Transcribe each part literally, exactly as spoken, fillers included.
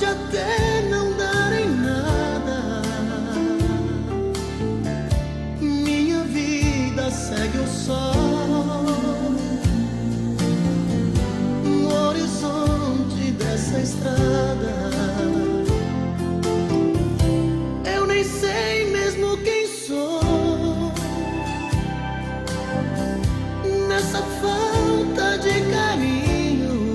Pode até não dar em nada, minha vida segue o sol no horizonte dessa estrada. Eu nem sei mesmo quem sou nessa falta de carinho,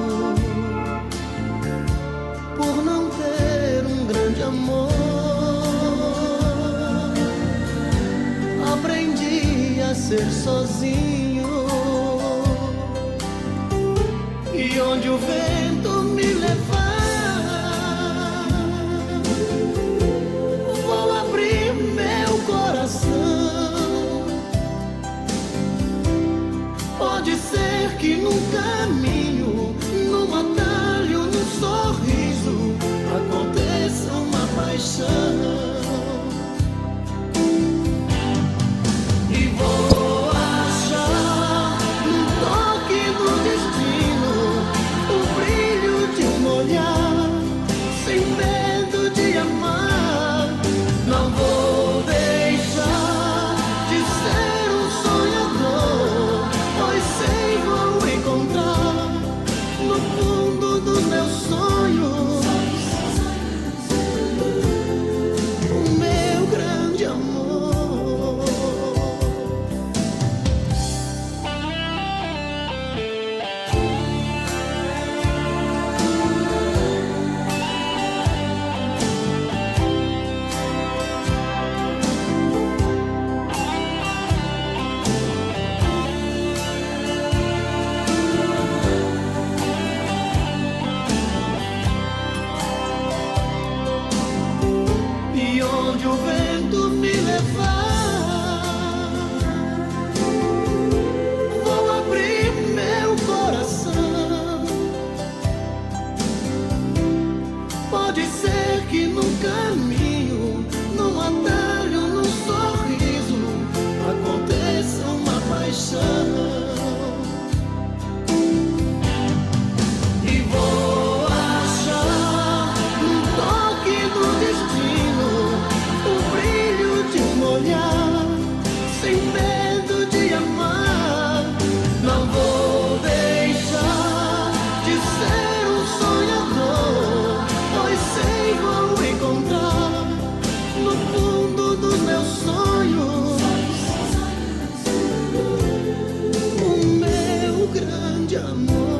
por não ter um grande amor. Aprendi a ser sozinho, e onde o vento me levar, vou abrir meu coração. Pode ser que num caminho, num atalho, num sorriso, aconteça uma paixão. E vou achar num toque do destino o brilho de um olhar, sem medo de amar. Não vou deixar de ser um sonhador, pois sei vou encontrar no fundo dos meus sonhos o meu grande amor. E onde o vento me levar, vou abrir meu coração. Pode ser que num caminho, num atalho, num sorriso, aconteça uma paixão. E vou achar num toque do destino o brilho de um olhar, sem medo de amar. Não vou deixar de ser um sonhador, pois sei vou encontrar no fundo dos meus sonhos o meu grande amor.